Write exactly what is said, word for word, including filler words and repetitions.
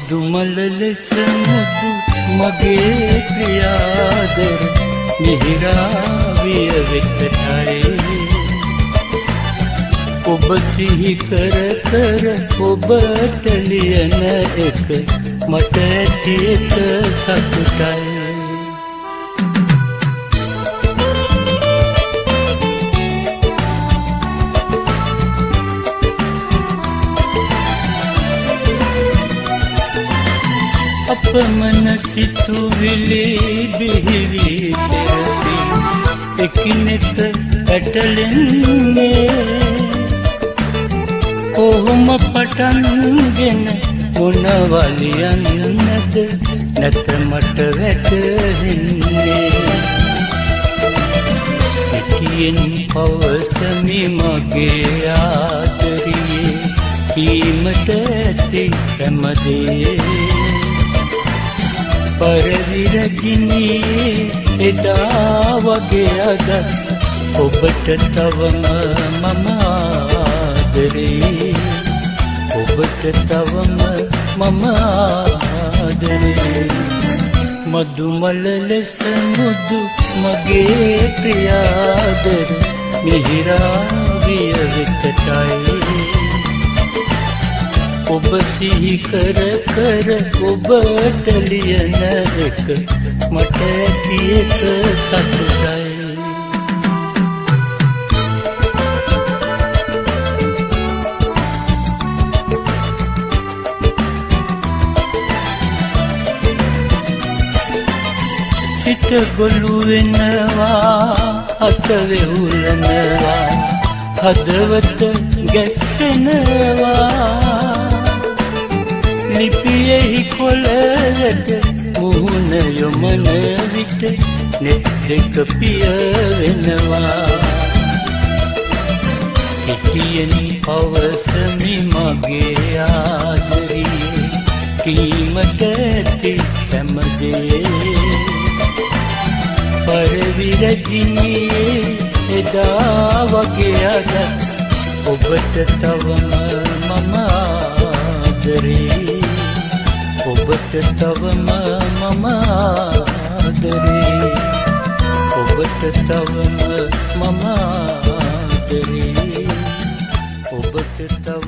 මදුමල ලෙස මුදු මගේ ප්‍රියාදර මිහිරාවිය වෙතටයි ඔබ සිහි කර කර ඔබට ලියන එක මට ඇති එක සතුටයි අපමණ සිතුවිලි බිහිවි පෙරදී එකිනෙක ඇටලෙන්නේ කොහොම පටන්ගෙන මොනවලියන්නද නැත මට වැටහෙන්නේ එකියෙන් පවසමි මගේ ආදරියේ කීමට ඇති සැමදේ පරවිරජිනියේ එදා වගේ අද ඔබට තවම මම ආදරේ ඔබට තවම මම ආදරේ මදුමල ලෙස මුදු මගේ ප්‍රියාදර මිහිරාවිය වෙතටයි ඔබ සිහි කර කර ඔබට ලියන එක මට ඇති එක සතුටයි සිත ගොළු වෙනවා අත වෙවුලනවා හදවත ගැස්සෙනවා ලිපියෙහි කොළයට මුහුණ යොමන විට නෙත් දෙක පිය වෙනවා හිතියෙන් පවසමි මගේ ආදරියේ කීමට ඇති සැමදේ පරවිරජිනියේ එදා වගේ අද ඔබට තවම මම ආදරේ ඔබට තවම මම ආදරේ ඔබට තවම මම ආදරේ ඔබට තව